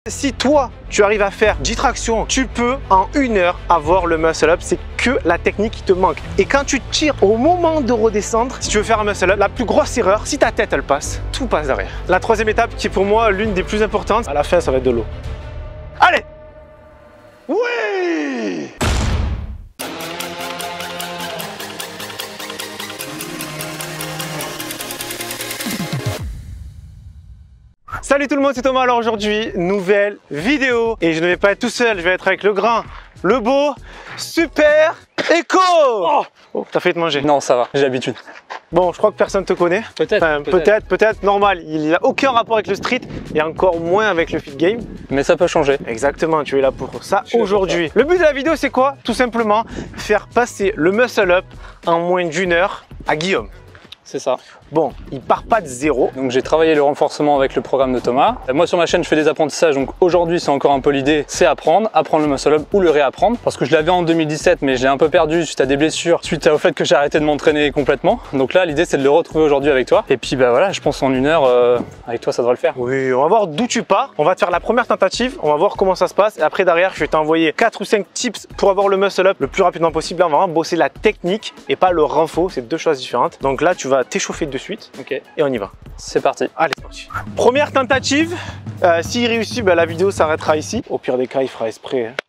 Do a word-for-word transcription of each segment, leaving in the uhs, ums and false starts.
Si toi, tu arrives à faire dix tractions, tu peux en une heure avoir le muscle up. C'est que la technique qui te manque. Et quand tu tires au moment de redescendre, si tu veux faire un muscle up, la plus grosse erreur, si ta tête elle passe, tout passe derrière. La troisième étape qui est pour moi l'une des plus importantes, à la fin ça va être de l'eau. Allez! Oui! Salut tout le monde, c'est Thomas. Alors aujourd'hui, nouvelle vidéo. Et je ne vais pas être tout seul, je vais être avec le grand, le beau, super Echo. Oh, oh t'as failli te manger. Non, ça va, j'ai l'habitude. Bon, je crois que personne te connaît. Peut-être. Enfin, peut-être, peut-être, normal. Il n'a aucun rapport avec le street et encore moins avec le fit game. Mais ça peut changer. Exactement, tu es là pour ça aujourd'hui. Le but de la vidéo, c'est quoi? Tout simplement, faire passer le muscle up en moins d'une heure à Guillaume. C'est ça. Bon, il part pas de zéro. Donc j'ai travaillé le renforcement avec le programme de Thomas. Moi sur ma chaîne je fais des apprentissages, donc aujourd'hui c'est encore un peu l'idée, c'est apprendre, apprendre le muscle up ou le réapprendre. Parce que je l'avais en deux mille dix-sept mais je l'ai un peu perdu suite à des blessures, suite au fait que j'ai arrêté de m'entraîner complètement. Donc là l'idée c'est de le retrouver aujourd'hui avec toi. Et puis bah voilà, je pense en une heure euh, avec toi ça devrait le faire. Oui, on va voir d'où tu pars. On va te faire la première tentative, on va voir comment ça se passe. Et après derrière je vais t'envoyer quatre ou cinq tips pour avoir le muscle up le plus rapidement possible. Là on va vraiment bosser la technique et pas le renfort, c'est deux choses différentes. Donc là tu vas t'échauffer de suite. Ok. Et on y va. C'est parti. Allez, c'est parti. Première tentative. Euh, S'il réussit, bah, la vidéo s'arrêtera ici. Au pire des cas, il fera exprès. Hein.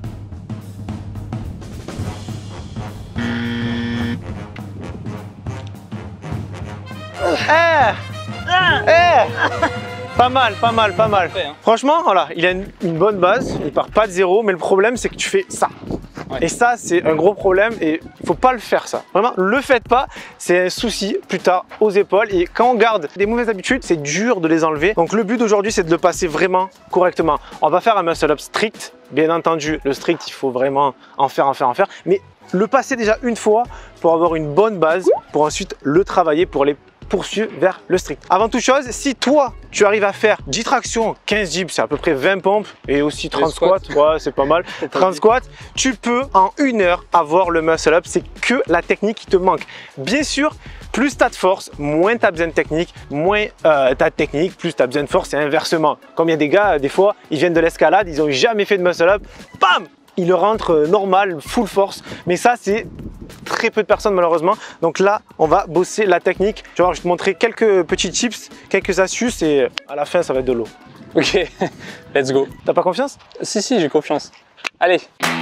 Eh Eh Pas mal, pas mal, pas mal. Fait, hein. Franchement, voilà, il a une, une bonne base. Il part pas de zéro, mais le problème, c'est que tu fais ça. Ouais. Et ça, c'est un gros problème et il faut pas le faire ça. Vraiment, le faites pas, c'est un souci plus tard aux épaules. Et quand on garde des mauvaises habitudes, c'est dur de les enlever. Donc le but d'aujourd'hui, c'est de le passer vraiment correctement. On va faire un muscle up strict. Bien entendu, le strict, il faut vraiment en faire, en faire, en faire. Mais le passer déjà une fois pour avoir une bonne base, pour ensuite le travailler pour les poursuivre vers le strict. Avant toute chose, si toi tu arrives à faire dix tractions, quinze dips, c'est à peu près vingt pompes et aussi trente squats, ouais, c'est pas mal, trente squats, tu peux en une heure avoir le muscle up. C'est que la technique qui te manque. Bien sûr, plus tu as de force, moins tu as besoin de technique, moins euh, tu as de technique, plus tu as besoin de force et inversement. Comme il y a des gars, des fois, ils viennent de l'escalade, ils n'ont jamais fait de muscle up, bam, ils le rentrent euh, normal, full force. Mais ça, c'est très peu de personnes malheureusement. Donc là, on va bosser la technique. Tu vois, je vais te montrer quelques petits tips, quelques astuces et à la fin, ça va être de l'eau. Ok, let's go. T'as pas confiance? Si, si, j'ai confiance. Allez.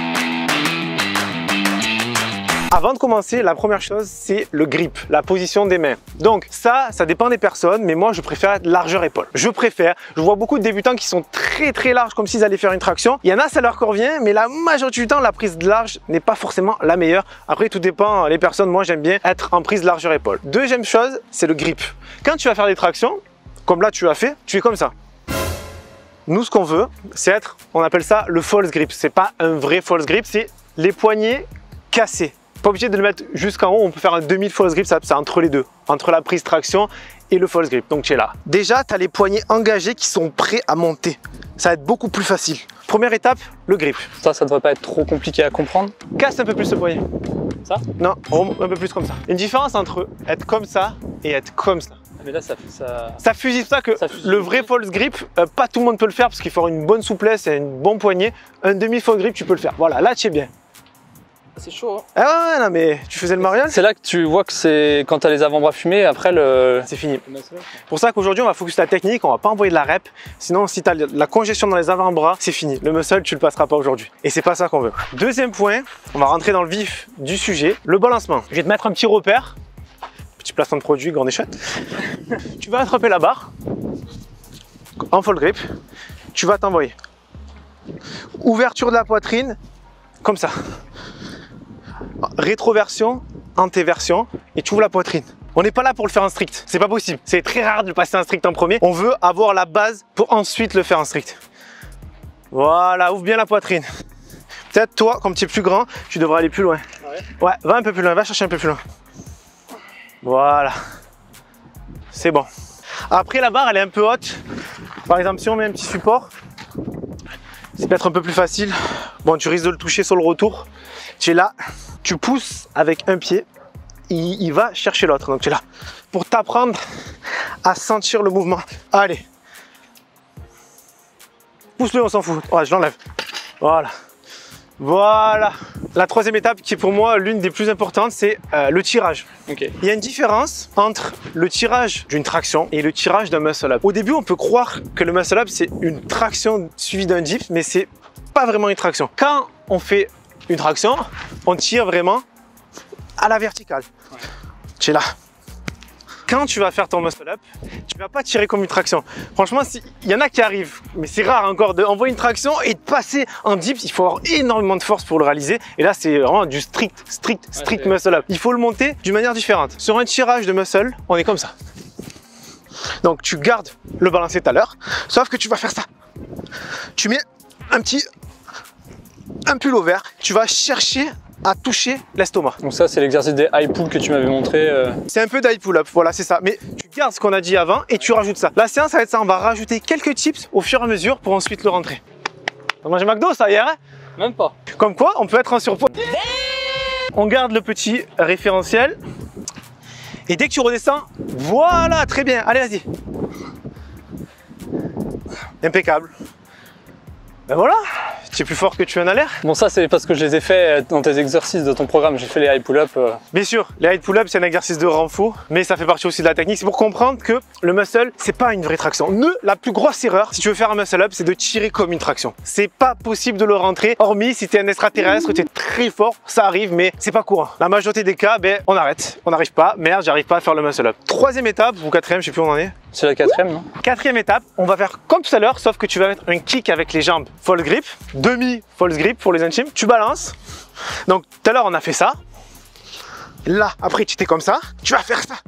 Avant de commencer, la première chose, c'est le grip, la position des mains. Donc ça, ça dépend des personnes, mais moi, je préfère être largeur épaule. Je préfère, je vois beaucoup de débutants qui sont très très larges, comme s'ils allaient faire une traction. Il y en a, ça leur convient, mais la majorité du temps, la prise de large n'est pas forcément la meilleure. Après, tout dépend les personnes. Moi, j'aime bien être en prise largeur épaule. Deuxième chose, c'est le grip. Quand tu vas faire des tractions, comme là tu as fait, tu es comme ça. Nous, ce qu'on veut, c'est être, on appelle ça le false grip. C'est pas un vrai false grip, c'est les poignets cassés. Pas obligé de le mettre jusqu'en haut, on peut faire un demi false grip, c'est entre les deux, entre la prise traction et le false grip. Donc tu es là. Déjà, tu as les poignets engagés qui sont prêts à monter. Ça va être beaucoup plus facile. Première étape, le grip. Ça, ça devrait pas être trop compliqué à comprendre. Casse un peu plus le poignet. Ça? Non, un peu plus comme ça. Une différence entre être comme ça et être comme ça. Mais là, ça ça, ça fusille. Ça que ça fusille. Le vrai false grip, euh, pas tout le monde peut le faire parce qu'il faut avoir une bonne souplesse et un bon poignet. Un demi false grip, tu peux le faire. Voilà, là tu es bien. C'est chaud, hein. Ah ouais, non mais tu faisais le mariole. C'est là que tu vois que c'est quand tu as les avant-bras fumés, après le... C'est fini. Pour ça qu'aujourd'hui on va focus la technique, on va pas envoyer de la rep. Sinon si tu as la congestion dans les avant-bras, c'est fini. Le muscle, tu le passeras pas aujourd'hui. Et c'est pas ça qu'on veut. Deuxième point, on va rentrer dans le vif du sujet, le balancement. Je vais te mettre un petit repère. Petit placement de produit, grande échelle. Tu vas attraper la barre en full grip. Tu vas t'envoyer. Ouverture de la poitrine, comme ça. Rétroversion, antéversion et tu ouvres la poitrine. On n'est pas là pour le faire en strict, c'est pas possible. C'est très rare de le passer en strict en premier. On veut avoir la base pour ensuite le faire en strict. Voilà, ouvre bien la poitrine. Peut-être toi, comme tu es plus grand, tu devrais aller plus loin. Ouais. Ouais, va un peu plus loin, va chercher un peu plus loin. Voilà. C'est bon. Après la barre, elle est un peu haute. Par exemple, si on met un petit support, c'est peut-être un peu plus facile. Bon, tu risques de le toucher sur le retour. Tu es là, tu pousses avec un pied, il, il va chercher l'autre. Donc tu es là pour t'apprendre à sentir le mouvement. Allez. repousse-le, on s'en fout. Ouais, je l'enlève. Voilà. Voilà. La troisième étape qui est pour moi l'une des plus importantes, c'est euh, le tirage. Okay. Il y a une différence entre le tirage d'une traction et le tirage d'un muscle up. Au début, on peut croire que le muscle up, c'est une traction suivie d'un dip, mais c'est pas vraiment une traction. Quand on fait une traction, on tire vraiment à la verticale. Ouais. Tu es là. Quand tu vas faire ton muscle up, tu vas pas tirer comme une traction. Franchement, il y en a qui arrivent, mais c'est rare encore d'envoyer une traction et de passer en dip. Il faut avoir énormément de force pour le réaliser. Et là, c'est vraiment du strict, strict, strict ouais, muscle up. Il faut le monter d'une manière différente. Sur un tirage de muscle, on est comme ça. Donc, tu gardes le balancier tout à l'heure, sauf que tu vas faire ça. Tu mets un petit, un pull au vert. Tu vas chercher à toucher l'estomac. Donc ça, c'est l'exercice des high pull que tu m'avais montré. Euh... C'est un peu d'high pull up, voilà, c'est ça. Mais tu gardes ce qu'on a dit avant et tu rajoutes ça. La séance, ça va être ça. On va rajouter quelques tips au fur et à mesure pour ensuite le rentrer. On va manger McDo, ça hier, hein? Même pas. Comme quoi, on peut être en surpoids. On garde le petit référentiel. Et dès que tu redescends, voilà, très bien. Allez, vas-y. Impeccable. Ben voilà, tu es plus fort que tu en as l'air. Bon, ça c'est parce que je les ai fait dans tes exercices de ton programme, j'ai fait les high pull-up. Euh... Bien sûr, les high pull-up c'est un exercice de renfort, mais ça fait partie aussi de la technique. C'est pour comprendre que le muscle, c'est pas une vraie traction. Ne, la plus grosse erreur, si tu veux faire un muscle up, c'est de tirer comme une traction. C'est pas possible de le rentrer, hormis si tu es un extraterrestre, tu es très fort, ça arrive, mais c'est pas courant. La majorité des cas, ben, on arrête, on n'arrive pas, merde, j'arrive pas à faire le muscle up. Troisième étape, ou quatrième, je sais plus où on en est. C'est la quatrième, non? Quatrième étape, on va faire comme tout à l'heure, sauf que tu vas mettre un kick avec les jambes false grip, demi false grip pour les intimes. Tu balances. Donc tout à l'heure on a fait ça. Là, après tu étais comme ça. Tu vas faire ça.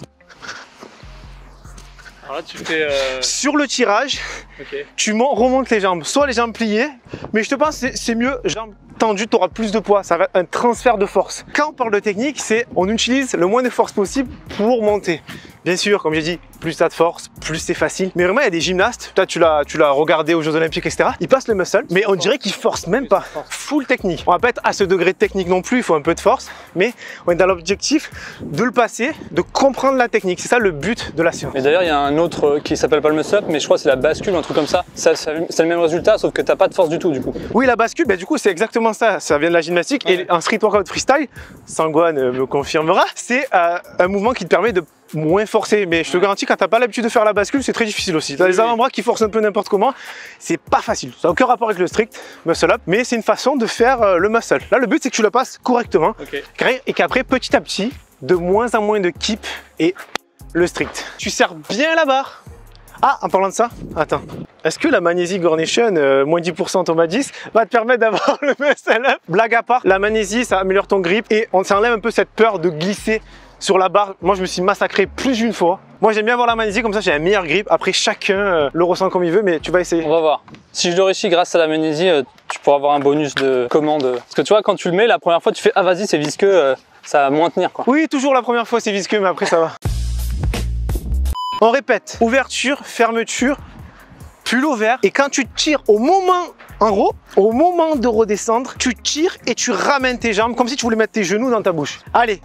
Alors là tu fais. Euh... Sur le tirage, okay. Tu remontes les jambes. Soit les jambes pliées, mais je te pense que c'est mieux jambes tendues, tu auras plus de poids. Ça va être un transfert de force. Quand on parle de technique, c'est on utilise le moins de force possible pour monter. Bien sûr, comme j'ai dit, plus tu as de force, plus c'est facile. Mais vraiment, il y a des gymnastes, toi tu l'as tu l'as regardé aux Jeux Olympiques, et cetera. Ils passent le muscle, mais on dirait qu'ils forcent même pas. Full technique. On va pas être à ce degré de technique non plus, il faut un peu de force, mais on est dans l'objectif de le passer, de comprendre la technique. C'est ça le but de la séance. Et d'ailleurs, il y a un autre qui s'appelle pas le muscle up, mais je crois que c'est la bascule, un truc comme ça. ça, ça c'est le même résultat, sauf que t'as pas de force du tout, du coup. Oui, la bascule, bah, du coup, c'est exactement ça. Ça vient de la gymnastique. Ouais. Et en street workout freestyle, Sangwan me confirmera, c'est euh, un mouvement qui te permet de moins forcer, mais je te garantis quand t'as pas l'habitude de faire la bascule, c'est très difficile aussi. T'as les avant-bras qui forcent un peu n'importe comment, c'est pas facile. Ça n'a aucun rapport avec le strict muscle up, mais c'est une façon de faire euh, le muscle. Là, le but c'est que tu le passes correctement, okay. Et qu'après, petit à petit, de moins en moins de keep et le strict. Tu serres bien la barre. Ah, en parlant de ça, attends. Est-ce que la magnésie Gornation, euh, moins dix pour cent Thomas dix, va te permettre d'avoir le muscle up? Blague à part, la magnésie, ça améliore ton grip et on s'enlève un peu cette peur de glisser sur la barre. Moi je me suis massacré plus d'une fois. Moi j'aime bien avoir la magnésie, comme ça j'ai un meilleur grip. Après chacun euh, le ressent comme il veut, mais tu vas essayer. On va voir. Si je le réussis grâce à la magnésie, euh, tu pourras avoir un bonus de commande. Parce que tu vois, quand tu le mets la première fois, tu fais ah vas-y c'est visqueux, euh, ça va moins tenir quoi. Oui, toujours la première fois c'est visqueux, mais après ça va. On répète, ouverture, fermeture, pull ouvert. Et quand tu tires au moment, en gros, au moment de redescendre, tu tires et tu ramènes tes jambes comme si tu voulais mettre tes genoux dans ta bouche. Allez.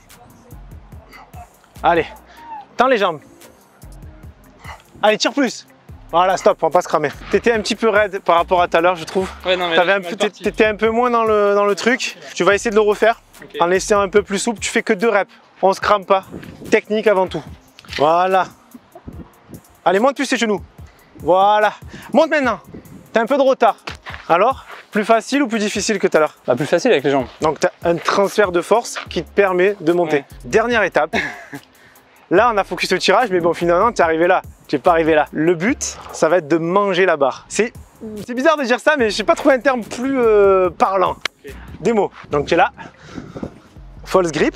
Allez, tends les jambes. Allez, tire plus. Voilà, stop, on va pas se cramer. T'étais un petit peu raide par rapport à tout à l'heure, je trouve. Ouais, non, mais un peu, t'étais un peu moins dans le, dans le truc. Tu vas essayer de le refaire, okay. En laissant un peu plus souple. Tu fais que deux reps. On se crame pas. Technique avant tout. Voilà. Allez, monte plus tes genoux. Voilà. Monte maintenant. T'as un peu de retard. Alors, plus facile ou plus difficile que tout à l'heure? Bah, plus facile avec les jambes. Donc, tu as un transfert de force qui te permet de monter. Ouais. Dernière étape. Là, on a focus au tirage, mais bon, finalement, tu es arrivé là. Tu n'es pas arrivé là. Le but, ça va être de manger la barre. C'est bizarre de dire ça, mais je n'ai pas trouvé un terme plus euh, parlant. Okay. Des mots. Donc, tu es là. False grip.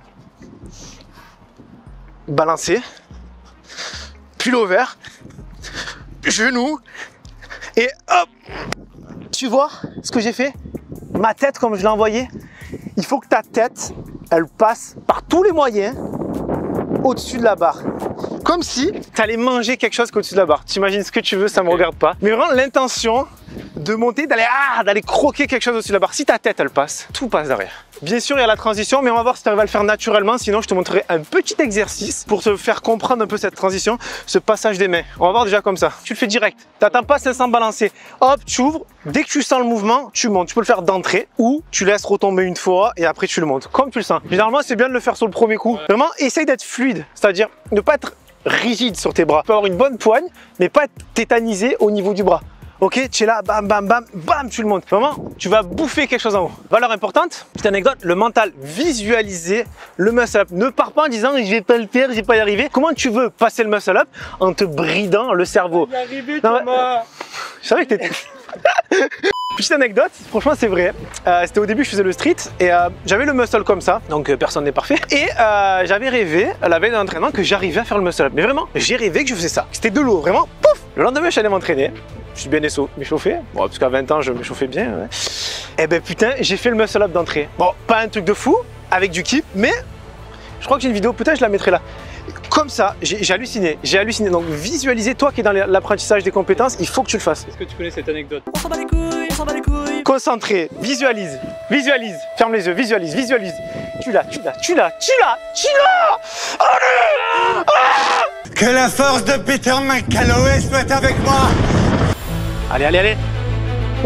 Balancé. Pull over. Genou. Et hop. Tu vois ce que j'ai fait? Ma tête, comme je l'ai envoyée, il faut que ta tête, elle passe par tous les moyens au-dessus de la barre. Comme si tu allais manger quelque chose qu'au-dessus de la barre. T'imagines ce que tu veux, ça ne me regarde pas. Mais vraiment l'intention de monter, d'aller ah, d'aller croquer quelque chose au-dessus de la barre. Si ta tête elle passe, tout passe derrière. Bien sûr, il y a la transition, mais on va voir si tu arrives à le faire naturellement. Sinon, je te montrerai un petit exercice pour te faire comprendre un peu cette transition, ce passage des mains. On va voir déjà comme ça. Tu le fais direct. Tu n'attends pas cinq cents balancer. Hop, tu ouvres. Dès que tu sens le mouvement, tu montes. Tu peux le faire d'entrée ou tu laisses retomber une fois et après tu le montes. Comme tu le sens. Généralement, c'est bien de le faire sur le premier coup. Vraiment, essaye d'être fluide. C'est-à-dire ne pas être rigide sur tes bras. Tu peux avoir une bonne poigne, mais pas être tétanisé au niveau du bras. Ok, tu es là, bam, bam, bam, bam, tu le montes. Vraiment, tu vas bouffer quelque chose en haut. Valeur importante, petite anecdote, le mental, visualiser le muscle-up. Ne pars pas en disant, je vais pas le faire, je vais pas y arriver. Comment tu veux passer le muscle-up en te bridant le cerveau? Y arriver, Thomas. Je savais que t'étais... Petite anecdote, franchement c'est vrai, euh, c'était au début je faisais le street et euh, j'avais le muscle comme ça, donc euh, personne n'est parfait. Et euh, j'avais rêvé, la veille de l'entraînement, que j'arrivais à faire le muscle up. Mais vraiment, j'ai rêvé que je faisais ça. C'était de l'eau, vraiment, pouf. Le lendemain je suis allé m'entraîner, je suis bien m'échauffé, bon parce qu'à vingt ans je m'échauffais bien. Ouais. Et ben putain, j'ai fait le muscle up d'entrée. Bon, pas un truc de fou, avec du kick, mais je crois que j'ai une vidéo, peut-être je la mettrai là. Comme ça, j'ai halluciné, j'ai halluciné. Donc visualisez, toi qui es dans l'apprentissage des compétences, il faut que tu le fasses. Est-ce que tu connais cette anecdote? On s'en bat les couilles, on s'en bat les couilles. Concentré, visualise, visualise, ferme les yeux, visualise, visualise. Tu l'as, tu l'as, tu l'as, tu l'as, tu l'as. Allez ah. Que la force de Peter McCalloway soit avec moi. Allez, allez, allez. Oui.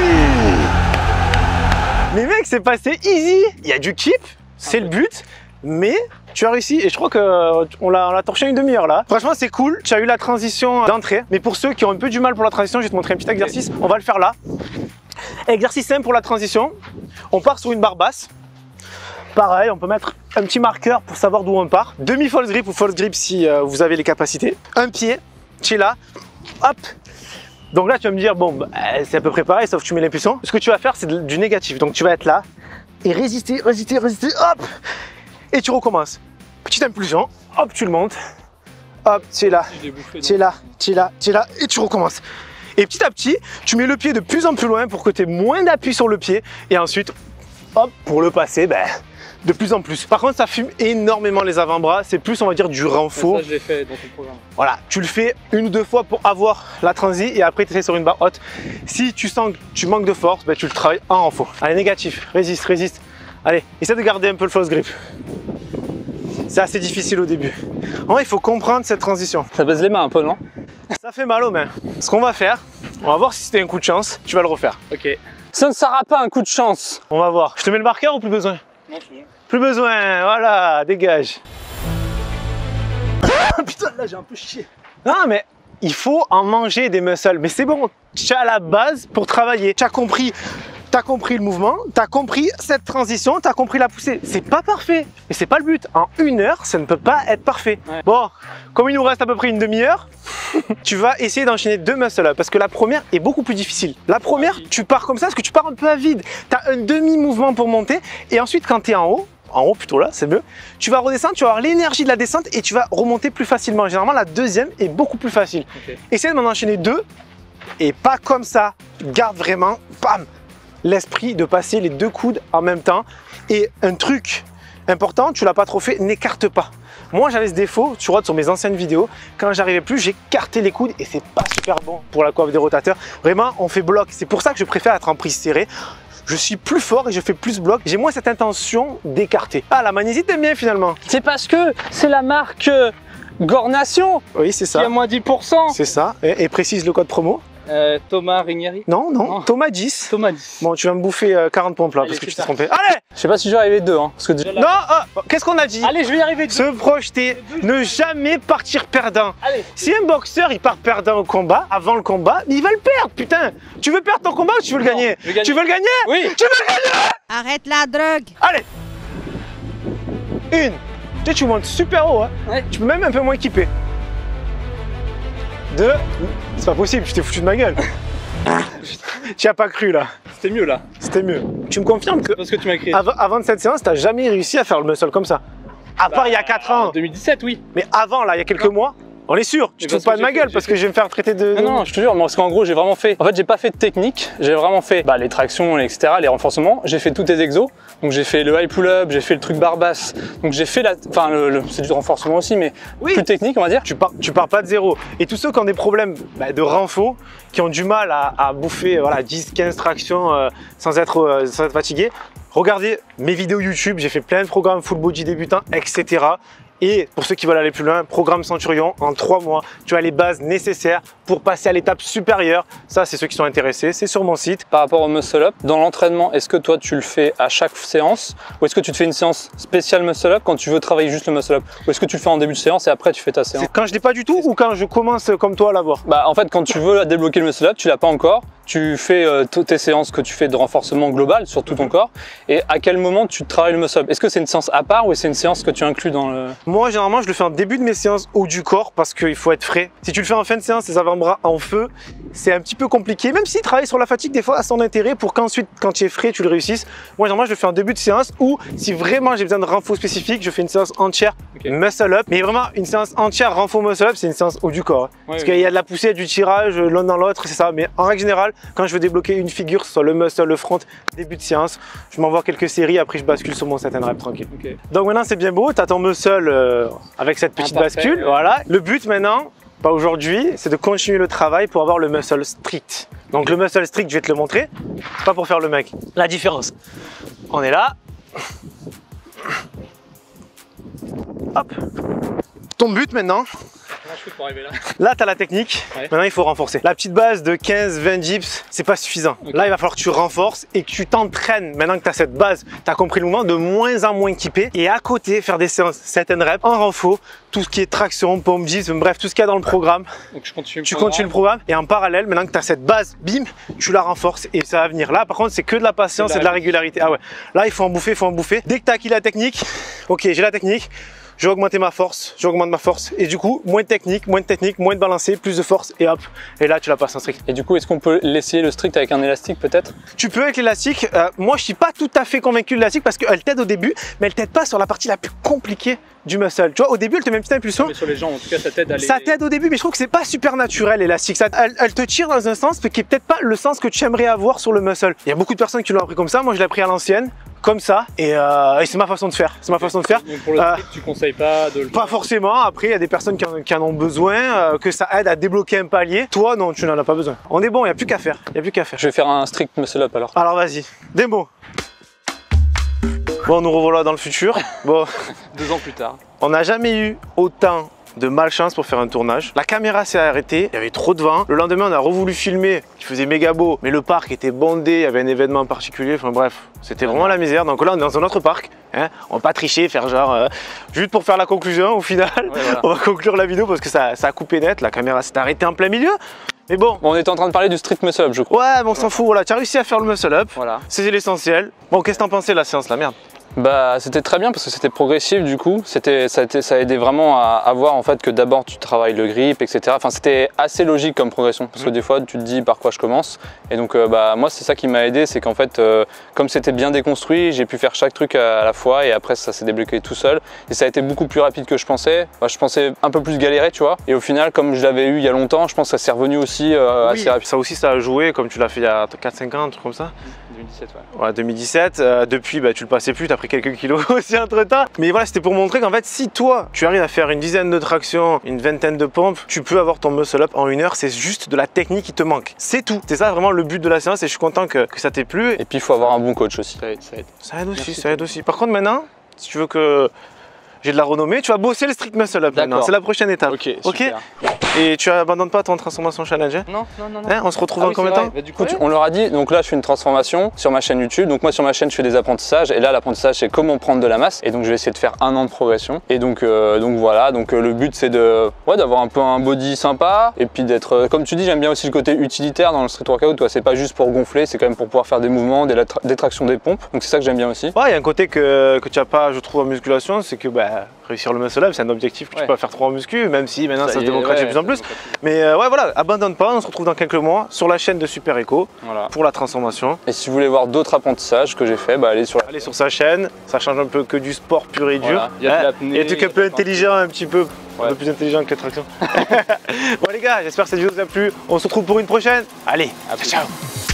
Les mecs, c'est passé easy. Il y a du keep, c'est le but. Mais tu as réussi et je crois qu'on l'a torché une demi-heure là. Franchement c'est cool, tu as eu la transition d'entrée. Mais pour ceux qui ont un peu du mal pour la transition, je vais te montrer un petit exercice. On va le faire là. Exercice simple pour la transition. On part sur une barre basse. Pareil, on peut mettre un petit marqueur pour savoir d'où on part. Demi-false grip ou false grip si euh, vous avez les capacités. Un pied, tu es là, hop. Donc là tu vas me dire, bon bah, c'est à peu près pareil sauf que tu mets l'impulsion. Ce que tu vas faire c'est du négatif. Donc tu vas être là et résister, résister, résister, hop. Et tu recommences. Petite impulsion, hop, tu le montes. Hop, tu es là, tu es là, tu es là, tu es là, et tu recommences. Et petit à petit, tu mets le pied de plus en plus loin pour que tu aies moins d'appui sur le pied. Et ensuite, hop, pour le passer, ben, de plus en plus. Par contre, ça fume énormément les avant-bras. C'est plus, on va dire, du renfort. Ça, je l'ai fait dans ton programme. Voilà, tu le fais une ou deux fois pour avoir la transi et après tu essaies sur une barre haute. Si tu sens que tu manques de force, ben, tu le travailles en renfort. Allez, négatif, résiste, résiste. Allez, essaie de garder un peu le false grip. C'est assez difficile au début. En vrai, il faut comprendre cette transition. Ça baise les mains un peu, non? Ça fait mal aux mains. Ce qu'on va faire, on va voir si c'était un coup de chance. Tu vas le refaire. Ok. Ça ne sera pas un coup de chance. On va voir. Je te mets le marqueur ou plus besoin? Non, c'est bon. Plus besoin, voilà, dégage. Ah, putain, là j'ai un peu chié. Non, mais il faut en manger des muscles. Mais c'est bon, tu as la base pour travailler. Tu as compris. T'as compris le mouvement, t'as compris cette transition, t'as compris la poussée. C'est pas parfait, mais c'est pas le but. En une heure, ça ne peut pas être parfait. Ouais. Bon, comme il nous reste à peu près une demi-heure, tu vas essayer d'enchaîner deux muscle-up parce que la première est beaucoup plus difficile. La première, tu pars comme ça parce que tu pars un peu à vide. T'as un demi-mouvement pour monter et ensuite quand t'es en haut, en haut plutôt là, c'est mieux, tu vas redescendre, tu vas avoir l'énergie de la descente et tu vas remonter plus facilement. Généralement, la deuxième est beaucoup plus facile. Okay. Essaye de m'en enchaîner deux et pas comme ça. Garde vraiment, bam, l'esprit de passer les deux coudes en même temps. Et un truc important, tu l'as pas trop fait, n'écarte pas. Moi j'avais ce défaut, tu vois sur mes anciennes vidéos, quand j'arrivais plus, j'écartais les coudes et c'est pas super bon pour la coiffe des rotateurs. Vraiment, on fait bloc. C'est pour ça que je préfère être en prise serrée. Je suis plus fort et je fais plus bloc. J'ai moins cette intention d'écarter. Ah, la magnésie t'aime bien finalement. C'est parce que c'est la marque euh, Gornation. Oui, c'est ça. Qui a moins dix pour cent. C'est ça. Et, et précise le code promo. Euh, Thomas Rinieri. Non, non, non, Thomas dix. Thomas dix. Bon, tu vas me bouffer euh, quarante pompes là. Allez, parce que tu t'es trompé. Allez. Je sais pas si je vais arriver deux, hein, parce que déjà là... Non, oh, qu'est-ce qu'on a dit? Allez, je vais y arriver deux. Se projeter, ne jamais partir perdant. Allez. Si un boxeur il part perdant au combat, avant le combat, il va le perdre, putain. Tu veux perdre ton combat ou tu veux le gagner? Je veux gagner. Tu veux le gagner? Oui. Tu veux le gagner? Arrête la drogue. Allez. Une. Tu sais, tu montes super haut, hein. Ouais. Tu peux même un peu moins équiper. Deux. C'est pas possible, je t'ai foutu de ma gueule. Tu as pas cru là. C'était mieux là. C'était mieux. Tu me confirmes que, parce que tu m'as créé. Avant, avant de cette séance, t'as jamais réussi à faire le muscle comme ça? À bah, part il y a quatre ans. En deux mille dix-sept, oui. Mais avant là, il y a quelques non. mois. On est sûr, tu te fous pas de ma gueule parce que je vais me faire traiter de... Non, non, je te jure, parce qu'en gros, j'ai vraiment fait... En fait, j'ai pas fait de technique, j'ai vraiment fait bah, les tractions, et cetera, les renforcements. J'ai fait tous tes exos. Donc j'ai fait le high pull-up, j'ai fait le truc barre basse. Donc j'ai fait la... Enfin, le, le... c'est du renforcement aussi, mais oui. Plus technique, on va dire. Tu pars, tu pars pas de zéro. Et tous ceux qui ont des problèmes bah, de renfo, qui ont du mal à, à bouffer voilà, dix quinze tractions euh, sans, être, euh, sans être fatigué, regardez mes vidéos YouTube, j'ai fait plein de programmes full body débutant, et cetera. Et pour ceux qui veulent aller plus loin, programme Centurion, en trois mois, tu as les bases nécessaires pour passer à l'étape supérieure. Ça, c'est ceux qui sont intéressés, c'est sur mon site. Par rapport au muscle up, dans l'entraînement, est-ce que toi tu le fais à chaque séance ou est-ce que tu te fais une séance spéciale muscle up quand tu veux travailler juste le muscle up? Ou est-ce que tu le fais en début de séance et après tu fais ta séance? Quand je l'ai pas du tout ou quand je commence comme toi à l'avoir? Bah en fait, quand tu veux débloquer le muscle up, tu l'as pas encore. Tu fais euh, toutes tes séances que tu fais de renforcement global sur tout ton corps. Et à quel moment tu travailles le muscle up? Est-ce que c'est une séance à part ou c'est une séance que tu inclus dans le... Moi, généralement, je le fais en début de mes séances haut du corps parce qu'il faut être frais. Si tu le fais en fin de séance, les avant-bras en feu, c'est un petit peu compliqué. Même si travailler sur la fatigue, des fois, a son intérêt pour qu'ensuite, quand tu es frais, tu le réussisses. Moi, généralement, je le fais en début de séance ou si vraiment j'ai besoin de renfort spécifique, je fais une séance entière okay. muscle up. Mais vraiment, une séance entière renfort muscle up, c'est une séance haut du corps. Ouais, parce oui. qu'il y a de la poussée, du tirage l'un dans l'autre, c'est ça. Mais en règle générale, quand je veux débloquer une figure, soit le muscle, le front, début de séance, je m'envoie quelques séries, après je bascule sur mon set and rep tranquille. Okay. Donc maintenant c'est bien beau, tu as ton muscle euh, avec cette petite Imparfait, bascule, ouais. Voilà. Le but maintenant, pas aujourd'hui, c'est de continuer le travail pour avoir le muscle strict. Donc le muscle strict, je vais te le montrer, pas pour faire le mec. La différence, on est là, hop, ton but maintenant, pour arriver là. Là, tu as la technique. Ouais. Maintenant, il faut renforcer. La petite base de quinze vingt dips, c'est pas suffisant. Okay. Là, il va falloir que tu renforces et que tu t'entraînes. Maintenant que tu as cette base, tu as compris le mouvement, de moins en moins équipé. Et à côté, faire des séances set and rep en renfort, tout ce qui est traction, pompe dips, bref, tout ce qu'il y a dans le programme. Donc, je continue le tu programme. continues le programme. Et en parallèle, maintenant que tu as cette base, bim, tu la renforces et ça va venir. Là, par contre, c'est que de la patience et de la régularité. Ah ouais. Là, il faut en bouffer, il faut en bouffer. Dès que tu as acquis la technique, ok, j'ai la technique. Je vais augmenter ma force, j'augmente ma force et du coup moins de technique, moins de technique, moins de balancer, plus de force et hop, et là tu la passes en strict. Et du coup, est-ce qu'on peut l'essayer le strict avec un élastique peut-être? Tu peux avec l'élastique, euh, moi je suis pas tout à fait convaincu de l'élastique parce qu'elle t'aide au début, mais elle t'aide pas sur la partie la plus compliquée du muscle. Tu vois, au début elle te met une petite impulsion. Mais sur les jambes en tout cas ça t'aide à les... Ça t'aide au début, mais je trouve que c'est pas super naturel l'élastique. Elle, elle te tire dans un sens qui est peut-être pas le sens que tu aimerais avoir sur le muscle. Il y a beaucoup de personnes qui l'ont appris comme ça, moi je l'ai appris à l'ancienne. Comme ça, et, euh, et c'est ma façon de faire. C'est ma façon de faire. Donc pour le strict, euh, tu conseilles pas de le... Pas forcément. Après, il y a des personnes qui en, qui en ont besoin, euh, que ça aide à débloquer un palier. Toi, non, tu n'en as pas besoin. On est bon, il n'y a plus qu'à faire. Il y a plus qu'à faire. Je vais faire un strict muscle up alors. Alors vas-y, démo. Bon, nous revoilà dans le futur. Bon, deux ans plus tard. On n'a jamais eu autant de malchance pour faire un tournage. La caméra s'est arrêtée, il y avait trop de vent. Le lendemain, on a revoulu filmer, il faisait méga beau, mais le parc était bondé, il y avait un événement particulier, enfin bref, c'était vraiment la misère. Donc là, on est dans un autre parc, hein. On va pas tricher, faire genre, euh, juste pour faire la conclusion, au final, ouais, voilà. On va conclure la vidéo parce que ça, ça a coupé net, la caméra s'est arrêtée en plein milieu. Mais bon. Bon, on était en train de parler du strict muscle up, je crois. Ouais, mais on s'en fout, voilà, tu as réussi à faire le muscle up, voilà. C'est l'essentiel. Bon, qu'est-ce que t'en pensais la séance, la merde? Bah c'était très bien parce que c'était progressif du coup, c'était ça, a été, ça a aidé vraiment à, à voir en fait que d'abord tu travailles le grip, et cetera. Enfin c'était assez logique comme progression parce que des fois tu te dis par quoi je commence et donc euh, bah moi c'est ça qui m'a aidé, c'est qu'en fait euh, comme c'était bien déconstruit, j'ai pu faire chaque truc à, à la fois et après ça s'est débloqué tout seul et ça a été beaucoup plus rapide que je pensais. Bah, je pensais un peu plus galérer tu vois et au final comme je l'avais eu il y a longtemps, je pense que ça s'est revenu aussi euh, oui, assez rapide. Ça aussi ça a joué comme tu l'as fait il y a quatre cinq ans, un truc comme ça. deux mille dix-sept ouais. Ouais deux mille dix-sept, euh, depuis bah, tu le passais plus, tu as pris quelques kilos aussi entre temps. Mais voilà, c'était pour montrer qu'en fait si toi tu arrives à faire une dizaine de tractions, une vingtaine de pompes, tu peux avoir ton muscle up en une heure, c'est juste de la technique qui te manque. C'est tout. C'est ça vraiment le but de la séance et je suis content que, que ça t'ait plu. Et puis il faut avoir un bon coach aussi. Ça aide, ça aide. Ça aide aussi, Merci ça aide aussi. Par contre maintenant, si tu veux que j'ai de la renommée, tu vas bosser le strict muscle up maintenant. C'est la prochaine étape. Ok, okay. Et tu abandonnes pas ton transformation challenge hein? Non, non, non. non. Hein, on se retrouve ah dans oui, combien de temps bah, du coup, tu, on leur a dit, donc là je fais une transformation sur ma chaîne YouTube. Donc moi sur ma chaîne je fais des apprentissages et là l'apprentissage c'est comment prendre de la masse. Et donc je vais essayer de faire un an de progression. Et donc, euh, donc voilà, donc euh, le but c'est de ouais, d'avoir un peu un body sympa et puis d'être, euh, comme tu dis, j'aime bien aussi le côté utilitaire dans le street workout. C'est pas juste pour gonfler, c'est quand même pour pouvoir faire des mouvements, des, des tractions, des pompes. Donc c'est ça que j'aime bien aussi. Ouais, il y a un côté que, que tu n'as pas, je trouve, en musculation, c'est que bah, réussir le muscle up, c'est un objectif que ouais. tu peux faire trop en muscu, même si maintenant ça, ça se démocratise de plus en plus. Mais euh, ouais, voilà, abandonne pas, on se retrouve dans quelques mois sur la chaîne de Super Eco voilà. pour la transformation. Et si vous voulez voir d'autres apprentissages que j'ai fait, bah allez sur, allez sur sa chaîne, ça change un peu que du sport pur et dur. Voilà. Il y a hein, et des trucs un peu intelligents, un petit peu un peu plus intelligent que la traction. Bon les gars, j'espère que cette vidéo vous a plu. On se retrouve pour une prochaine. Allez, ciao, ciao.